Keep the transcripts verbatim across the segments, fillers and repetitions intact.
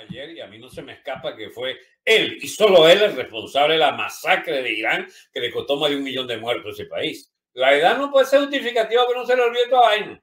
ayer y a mí no se me escapa que fue él y solo él el responsable de la masacre de Irán que le costó más de un millón de muertos a ese país. La edad no puede ser justificativa que no se le olvide esta vaina.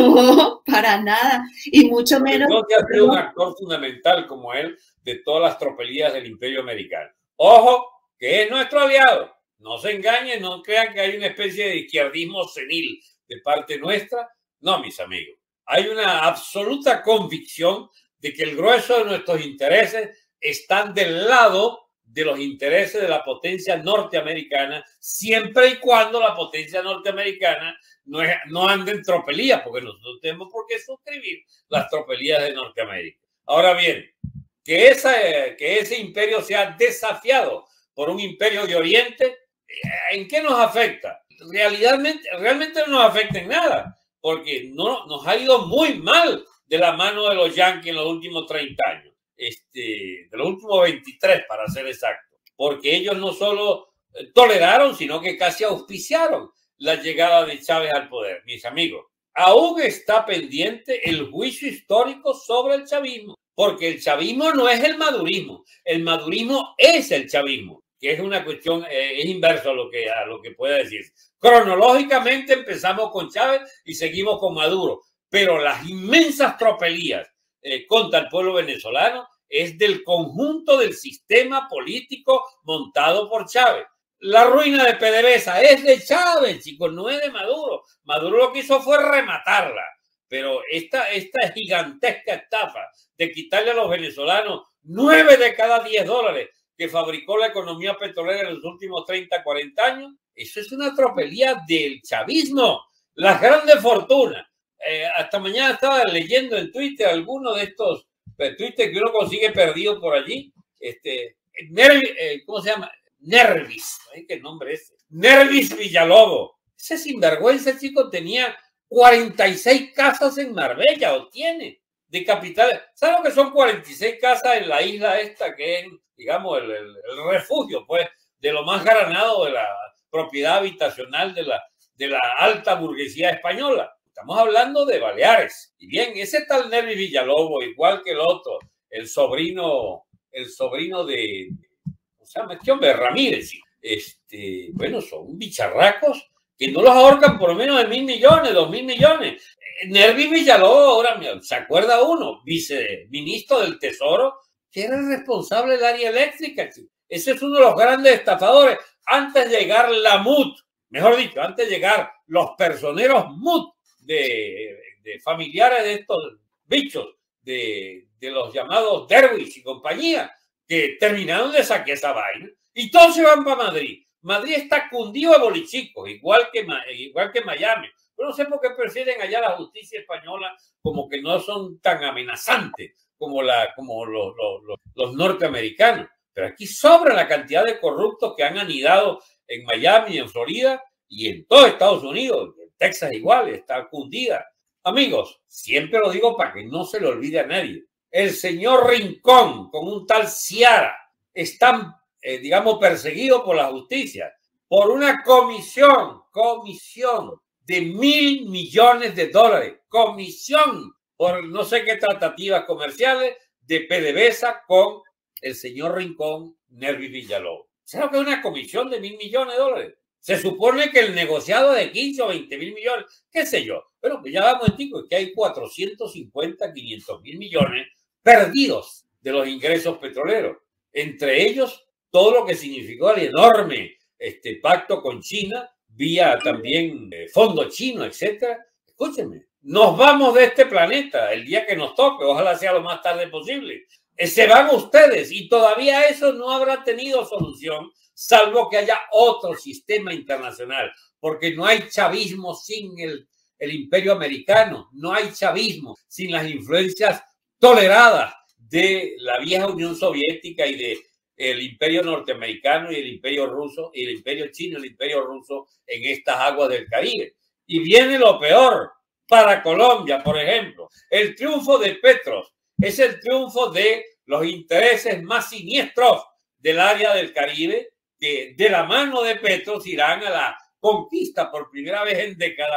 No, para nada. Y mucho menos... Entonces ha sido un actor fundamental como él de todas las tropelías del imperio americano. Ojo, que es nuestro aliado. No se engañen, no crean que hay una especie de izquierdismo senil de parte nuestra. No, mis amigos. Hay una absoluta convicción de que el grueso de nuestros intereses están del lado de los intereses de la potencia norteamericana, siempre y cuando la potencia norteamericana no, es, no ande en tropelías, porque nosotros tenemos por qué suscribir las tropelías de Norteamérica. Ahora bien, que, esa, que ese imperio sea desafiado por un imperio de Oriente, ¿en qué nos afecta? Realmente, realmente no nos afecta en nada, porque no, nos ha ido muy mal de la mano de los yanquis en los últimos treinta años. Este, de los últimos veintitrés para ser exacto, porque ellos no solo toleraron, sino que casi auspiciaron la llegada de Chávez al poder. Mis amigos, aún está pendiente el juicio histórico sobre el chavismo, porque el chavismo no es el madurismo, el madurismo es el chavismo, que es una cuestión, eh, es inverso a lo que, a lo que pueda decir. Cronológicamente empezamos con Chávez y seguimos con Maduro, pero las inmensas tropelías Eh, contra el pueblo venezolano es del conjunto del sistema político montado por Chávez. La ruina de PDVSA es de Chávez, chicos, no es de Maduro. Maduro lo que hizo fue rematarla, pero esta, esta gigantesca estafa de quitarle a los venezolanos nueve de cada diez dólares que fabricó la economía petrolera en los últimos treinta, cuarenta años, eso es una tropelía del chavismo. Las grandes fortunas. Eh, hasta mañana estaba leyendo en Twitter algunos de estos eh, Twitter que uno consigue perdido por allí. Este, Nervi, eh, ¿cómo se llama? Nervis. ¿Eh? ¿Qué nombre es? Nervis Villalobos. Ese sinvergüenza, chico, tenía cuarenta y seis casas en Marbella, o tiene, de capital. ¿Sabes lo que son cuarenta y seis casas en la isla esta, que es, digamos, el, el, el refugio, pues, de lo más granado de la propiedad habitacional de la, de la alta burguesía española? Estamos hablando de Baleares. Y bien, ese tal Nervis Villalobos, igual que el otro, el sobrino, el sobrino de, ¿cómo se llama este hombre? Ramírez. Este, bueno, son bicharracos que no los ahorcan por lo menos de mil millones, dos mil millones. Nervis Villalobos, ahora se acuerda uno, viceministro del Tesoro, que era el responsable del área eléctrica. Ese es uno de los grandes estafadores. Antes de llegar la M U T, mejor dicho, antes de llegar los personeros M U T, De, de familiares de estos bichos, de, de los llamados Derwish y compañía, que terminaron de saquear esa vaina y todos se van para Madrid. Madrid está cundido de bolichicos, igual que, igual que Miami. Pero no sé por qué prefieren allá la justicia española, como que no son tan amenazantes como, la, como los, los, los, los norteamericanos. Pero aquí sobra la cantidad de corruptos que han anidado en Miami, en Florida y en todo Estados Unidos. Texas igual, está cundida. Amigos, siempre lo digo para que no se le olvide a nadie. El señor Rincón con un tal Ciara están, eh, digamos, perseguidos por la justicia por una comisión, comisión de mil millones de dólares, comisión por no sé qué tratativas comerciales de PDVSA con el señor Rincón, Nervis Villalobos. ¿Sabes que es una comisión de mil millones de dólares? Se supone que el negociado de quince o veinte mil millones, qué sé yo. Pero pues ya vamos en tico, que hay cuatrocientos cincuenta, quinientos mil millones perdidos de los ingresos petroleros. Entre ellos, todo lo que significó el enorme este, pacto con China, vía también eh, fondo chino, etcétera. Escúchenme, nos vamos de este planeta el día que nos toque, ojalá sea lo más tarde posible. Eh, se van ustedes y todavía eso no habrá tenido solución, salvo que haya otro sistema internacional, porque no hay chavismo sin el, el imperio americano, no hay chavismo sin las influencias toleradas de la vieja Unión Soviética y de el imperio norteamericano y el imperio ruso y el imperio chino y el imperio ruso en estas aguas del Caribe. Y viene lo peor para Colombia, por ejemplo. El triunfo de Petros es el triunfo de los intereses más siniestros del área del Caribe, que de la mano de Petros irán a la conquista por primera vez en décadas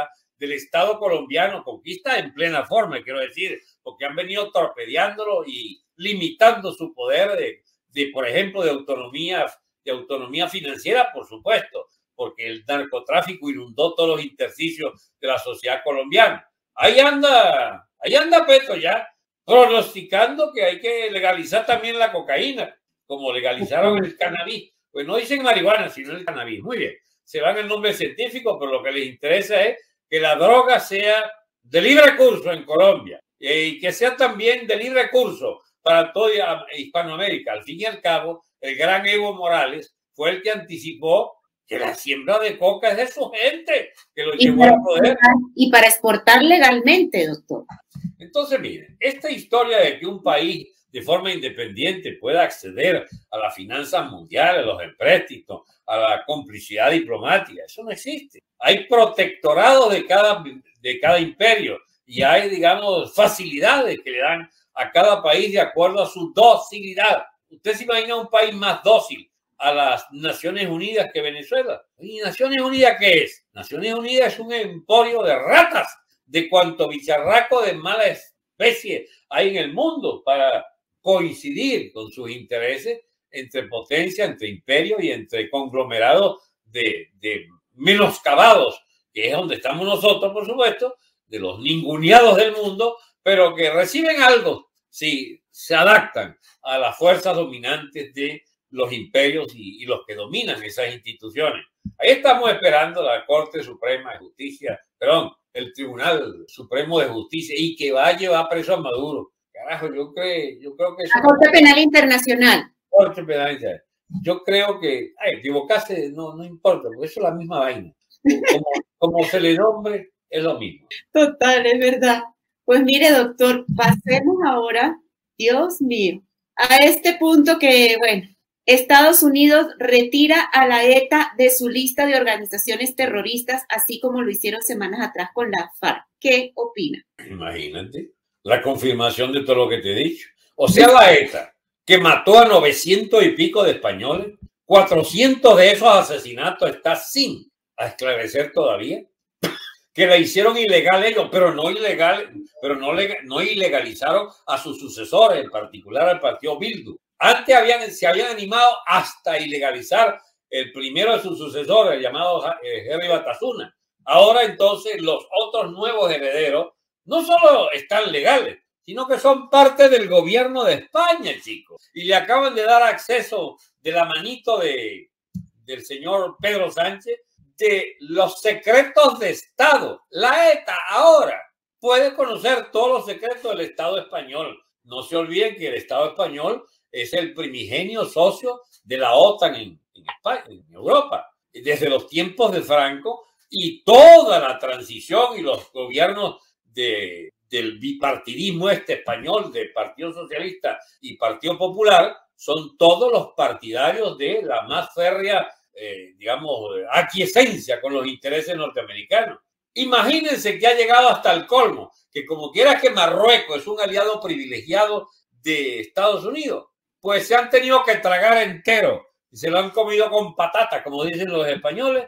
del Estado colombiano, conquista en plena forma, quiero decir, porque han venido torpedeándolo y limitando su poder de, de por ejemplo, de autonomía, de autonomía financiera, por supuesto, porque el narcotráfico inundó todos los intersticios de la sociedad colombiana. Ahí anda, ahí anda Petro ya, pronosticando que hay que legalizar también la cocaína, como legalizaron el cannabis. Pues no dicen marihuana, sino el cannabis. Muy bien, se van el nombre científico, pero lo que les interesa es que la droga sea de libre curso en Colombia y que sea también de libre curso para toda Hispanoamérica. Al fin y al cabo, el gran Evo Morales fue el que anticipó que la siembra de coca es de su gente, que lo llevó al poder. Y para exportar legalmente, doctor. Entonces, miren, esta historia de que un país de forma independiente pueda acceder a las finanzas mundiales, a los empréstitos, a la complicidad diplomática, eso no existe. Hay protectorados de cada, de cada imperio y hay, digamos, facilidades que le dan a cada país de acuerdo a su docilidad. ¿Usted se imagina un país más dócil a las Naciones Unidas que Venezuela? ¿Y Naciones Unidas qué es? Naciones Unidas es un emporio de ratas, de cuanto bicharraco de mala especie hay en el mundo para coincidir con sus intereses entre potencia, entre imperio y entre conglomerados de, de menoscabados, que es donde estamos nosotros, por supuesto, de los ninguneados del mundo, pero que reciben algo si se adaptan a las fuerzas dominantes de los imperios y, y los que dominan esas instituciones. Ahí estamos esperando la Corte Suprema de Justicia, perdón, el Tribunal Supremo de Justicia, y que va a llevar preso a Maduro. Carajo, yo creo, yo creo que... La Corte Penal Internacional. Corte Penal Internacional. Yo creo que, ay, equivocarse no, no importa, porque eso es la misma vaina. Como, como se le nombre, es lo mismo. Total, es verdad. Pues mire, doctor, pasemos ahora, Dios mío, a este punto que, bueno, Estados Unidos retira a la ETA de su lista de organizaciones terroristas, así como lo hicieron semanas atrás con la FARC. ¿Qué opina? Imagínate la confirmación de todo lo que te he dicho. O sea, la ETA, que mató a novecientos y pico de españoles, cuatrocientos de esos asesinatos está sin esclarecer todavía, que la hicieron ilegal ellos, pero no ilegal, pero no, no ilegalizaron a sus sucesores, en particular al partido Bildu. Antes habían, se habían animado hasta ilegalizar el primero de sus sucesores, llamado eh, Henry Batasuna. Ahora entonces los otros nuevos herederos no solo están legales, sino que son parte del gobierno de España, chicos. Y le acaban de dar acceso de la manito de, del señor Pedro Sánchez de los secretos de Estado. La ETA ahora puede conocer todos los secretos del Estado español. No se olviden que el Estado español es el primigenio socio de la OTAN en, en España, en Europa, desde los tiempos de Franco, y toda la transición y los gobiernos de, del bipartidismo este español, de Partido Socialista y Partido Popular, son todos los partidarios de la más férrea, eh, digamos, aquiescencia con los intereses norteamericanos. Imagínense que ha llegado hasta el colmo, que como quiera que Marruecos es un aliado privilegiado de Estados Unidos, pues se han tenido que tragar entero y se lo han comido con patata, como dicen los españoles,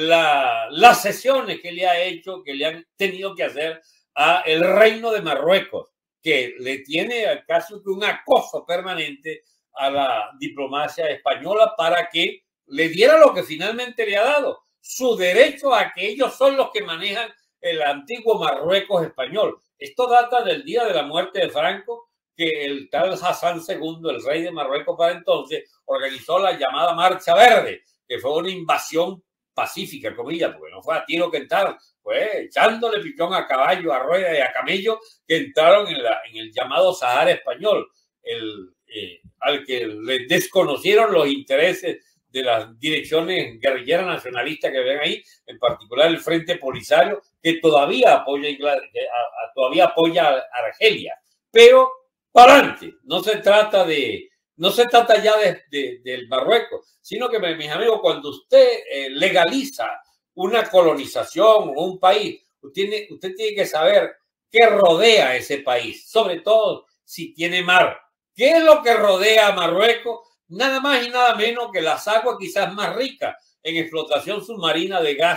la, las cesiones que le ha hecho, que le han tenido que hacer a el reino de Marruecos, que le tiene acaso que un acoso permanente a la diplomacia española para que le diera lo que finalmente le ha dado, su derecho a que ellos son los que manejan el antiguo Marruecos español. Esto data del día de la muerte de Franco, que el tal Hassan segundo, el rey de Marruecos para entonces, organizó la llamada Marcha Verde, que fue una invasión pacífica, comillas, porque no fue a tiro que entraron, fue echándole pichón a caballo, a rueda y a camello, que entraron en, la, en el llamado Sahara español, el, eh, al que le desconocieron los intereses de las direcciones guerrilleras nacionalistas que ven ahí, en particular el Frente Polisario, que todavía apoya, a, a, todavía apoya a Argelia, pero para adelante, no se trata de, no se trata ya de, de, del Marruecos, sino que, mis amigos, cuando usted eh, legaliza una colonización o un país, usted tiene, usted tiene que saber qué rodea ese país, sobre todo si tiene mar. ¿Qué es lo que rodea a Marruecos? Nada más y nada menos que las aguas quizás más ricas en explotación submarina de gas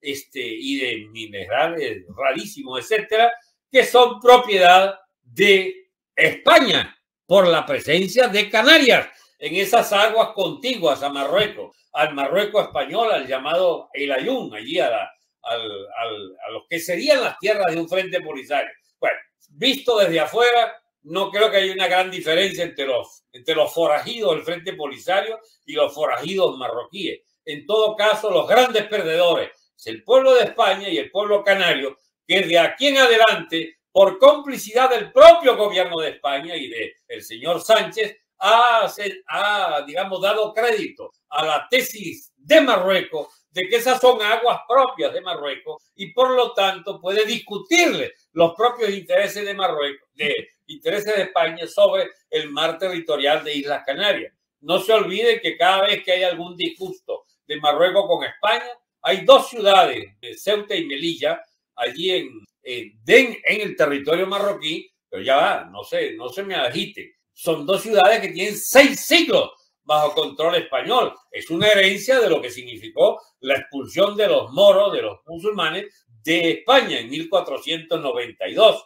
este, y de minerales rarísimos, etcétera, que son propiedad de España por la presencia de Canarias en esas aguas contiguas a Marruecos, al Marruecos español, al llamado El Ayun, allí a, la, al, al, a lo que serían las tierras de un frente polisario. Bueno, visto desde afuera, no creo que haya una gran diferencia entre los, entre los forajidos del frente polisario y los forajidos marroquíes. En todo caso, los grandes perdedores es el pueblo de España y el pueblo canario, que de aquí en adelante, por complicidad del propio gobierno de España y del señor Sánchez, ha, ha, digamos, dado crédito a la tesis de Marruecos de que esas son aguas propias de Marruecos y por lo tanto puede discutirle los propios intereses de Marruecos, de intereses de España sobre el mar territorial de Islas Canarias. No se olvide que cada vez que hay algún disgusto de Marruecos con España, hay dos ciudades, Ceuta y Melilla, allí en, en, en el territorio marroquí, pero ya va, no sé, no se me agite. Son dos ciudades que tienen seis siglos bajo control español. Es una herencia de lo que significó la expulsión de los moros, de los musulmanes, de España en mil cuatrocientos noventa y dos.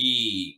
Y,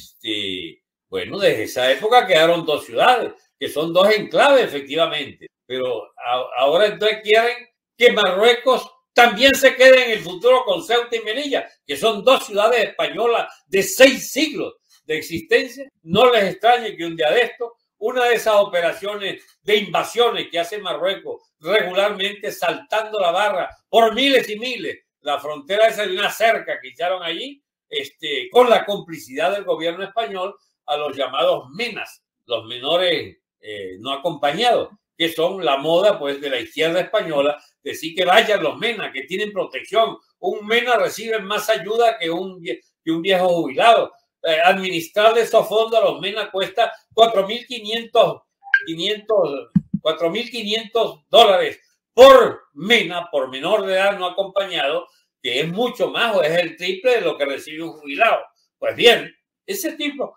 este, bueno, desde esa época quedaron dos ciudades, que son dos enclaves, efectivamente. Pero a, ahora entonces quieren que Marruecos también se quede en el futuro con Ceuta y Melilla, que son dos ciudades españolas de seis siglos de existencia. No les extrañe que un día de esto, una de esas operaciones de invasiones que hace Marruecos regularmente saltando la barra por miles y miles, la frontera esa de una cerca que echaron allí, este, con la complicidad del gobierno español, a los llamados MENAs, los menores eh, no acompañados, que son la moda pues de la izquierda española, decir que vayan los MENAs, que tienen protección. Un MENA recibe más ayuda que un, que un viejo jubilado. Eh, administrar de esos fondos a los MENA cuesta cuatro mil quinientos dólares por MENA, por menor de edad no acompañado, que es mucho más o es el triple de lo que recibe un jubilado. Pues bien, ese tipo,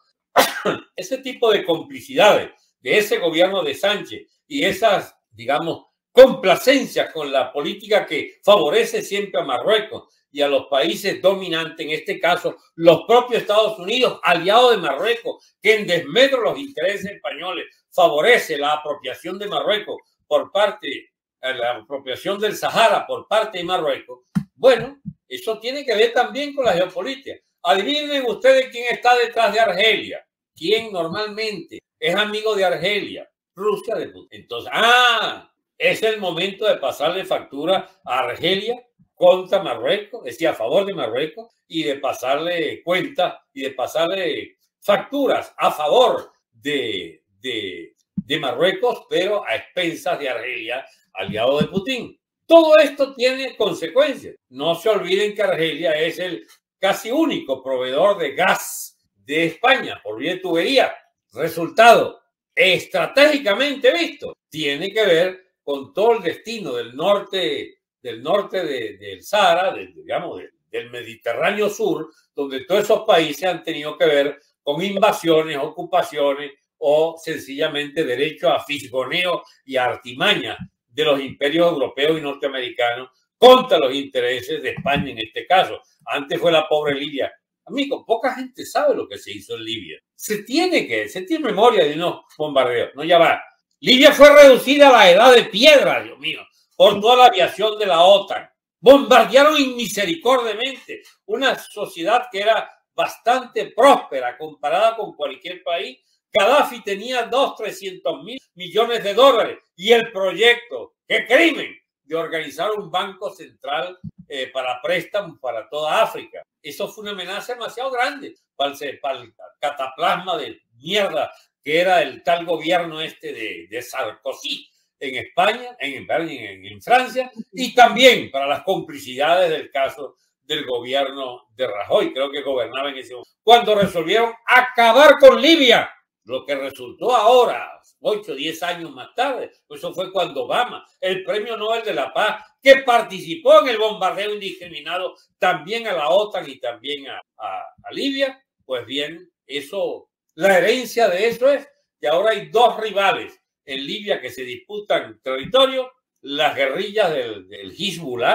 ese tipo de complicidades de ese gobierno de Sánchez y esas, digamos, complacencias con la política que favorece siempre a Marruecos y a los países dominantes, en este caso los propios Estados Unidos, aliados de Marruecos, que en desmedro de los intereses españoles favorece la apropiación de Marruecos por parte, la apropiación del Sahara por parte de Marruecos. Bueno, eso tiene que ver también con la geopolítica. Adivinen ustedes quién está detrás de Argelia, quién normalmente es amigo de Argelia, Rusia de Putin. Entonces, ah, es el momento de pasarle factura a Argelia contra Marruecos, es decir, a favor de Marruecos, y de pasarle cuenta y de pasarle facturas a favor de, de, de Marruecos, pero a expensas de Argelia, aliado de Putin. Todo esto tiene consecuencias. No se olviden que Argelia es el casi único proveedor de gas de España por vía de tubería. Resultado, estratégicamente visto, tiene que ver con todo el destino del norte, del norte de, del Sahara, de, digamos, de, del Mediterráneo Sur, donde todos esos países han tenido que ver con invasiones, ocupaciones o sencillamente derecho a fisgoneo y a artimaña de los imperios europeos y norteamericanos contra los intereses de España en este caso. Antes fue la pobre Libia. Amigo, poca gente sabe lo que se hizo en Libia. Se tiene que, se tiene memoria de unos bombardeos. No, ya va. Libia fue reducida a la edad de piedra, Dios mío, por toda la aviación de la OTAN. Bombardearon inmisericordiamente una sociedad que era bastante próspera comparada con cualquier país. Gaddafi tenía dos, trescientos mil millones de dólares y el proyecto, qué crimen, de organizar un banco central eh, para préstamos para toda África. Eso fue una amenaza demasiado grande para el, para el cataplasma de mierda que era el tal gobierno este de, de Sarkozy en España, en, en, en Francia, y también para las complicidades del caso del gobierno de Rajoy, creo que gobernaba en ese momento, cuando resolvieron acabar con Libia, lo que resultó ahora, ocho, diez años más tarde, pues eso fue cuando Obama, el premio Nobel de la Paz, que participó en el bombardeo indiscriminado también a la OTAN y también a, a, a Libia, pues bien, eso, la herencia de eso es que ahora hay dos rivales en Libia que se disputan territorio, las guerrillas del, del Hezbollah,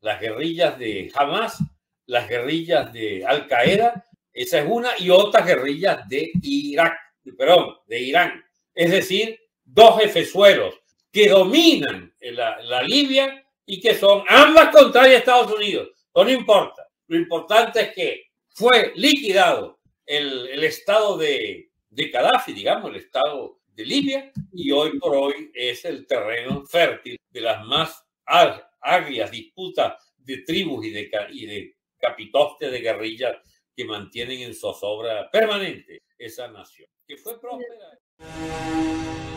las guerrillas de Hamas, las guerrillas de Al Qaeda, esa es una, y otras guerrillas de Irak, perdón, de Irán. Es decir, dos jefezuelos que dominan la, la Libia y que son ambas contrarias a Estados Unidos. No importa. Lo importante es que fue liquidado el, el estado de, de Gaddafi, digamos, el estado de Libia, y hoy por hoy es el terreno fértil de las más agrias disputas de tribus y de, y de capitostes de guerrillas que mantienen en zozobra permanente esa nación, que fue próspera.